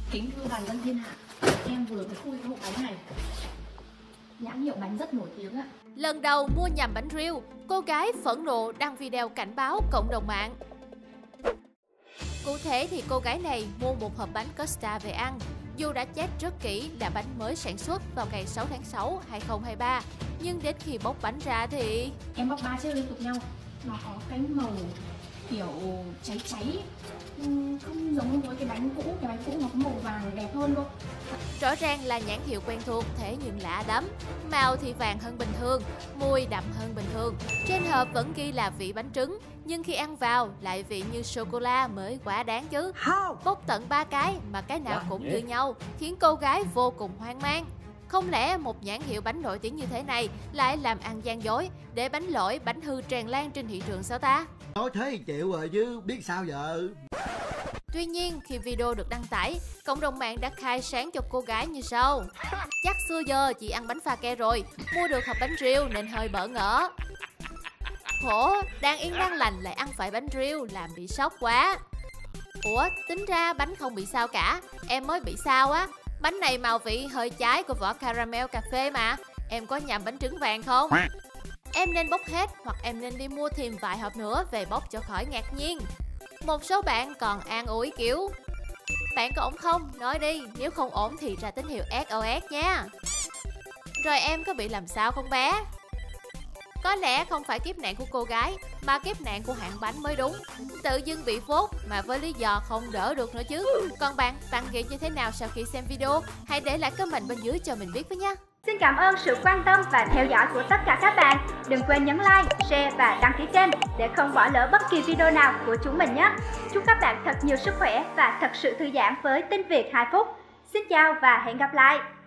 Kính thưa vài dân thiên hạ, em vừa mới khui cái hộp bánh này. Nhãn hiệu bánh rất nổi tiếng ạ. Lần đầu mua nhầm bánh riêu, cô gái phẫn nộ đăng video cảnh báo cộng đồng mạng. Cụ thể thì cô gái này mua một hộp bánh Costa về ăn. Dù đã check rất kỹ là bánh mới sản xuất vào ngày 6 tháng 6, 2023, nhưng đến khi bóc bánh ra thì... Em bóc 3 chiếc liên tục nhau. Nó có cái màu kiểu cháy cháy, không giống với cái bánh cũ nó có màu vàng đẹp hơn thôi. Rõ ràng là nhãn hiệu quen thuộc, thế nhưng lạ lắm. Màu thì vàng hơn bình thường, mùi đậm hơn bình thường. Trên hộp vẫn ghi là vị bánh trứng, nhưng khi ăn vào lại vị như sô-cô-la mới quá đáng chứ. Bóc tận 3 cái mà cái nào cũng như nhau, khiến cô gái vô cùng hoang mang. Không lẽ một nhãn hiệu bánh nổi tiếng như thế này lại làm ăn gian dối để bánh lỗi, bánh hư tràn lan trên thị trường sao ta? Nói thế chịu rồi chứ biết sao giờ. Tuy nhiên, khi video được đăng tải, cộng đồng mạng đã khai sáng cho cô gái như sau. Chắc xưa giờ chị ăn bánh pha ke rồi, mua được hộp bánh riêu nên hơi bỡ ngỡ. Khổ, đang yên đang lành lại ăn phải bánh riêu, làm bị sốc quá. Ủa, tính ra bánh không bị sao cả, em mới bị sao á. Bánh này màu vị hơi trái của vỏ caramel cà phê mà, em có nhầm bánh trứng vàng không? Em nên bóc hết hoặc em nên đi mua thêm vài hộp nữa về bóc cho khỏi ngạc nhiên. Một số bạn còn an ủi kiểu: bạn có ổn không? Nói đi, nếu không ổn thì ra tín hiệu SOS nha. Rồi em có bị làm sao không bé? Có lẽ không phải kiếp nạn của cô gái mà kiếp nạn của hãng bánh mới đúng. Tự dưng bị phốt mà với lý do không đỡ được nữa chứ. Còn bạn nghĩ như thế nào sau khi xem video? Hãy để lại comment bên dưới cho mình biết với nha. Xin cảm ơn sự quan tâm và theo dõi của tất cả các bạn. Đừng quên nhấn like, share và đăng ký kênh để không bỏ lỡ bất kỳ video nào của chúng mình nhé. Chúc các bạn thật nhiều sức khỏe và thật sự thư giãn với Tin Việt 2 phút. Xin chào và hẹn gặp lại.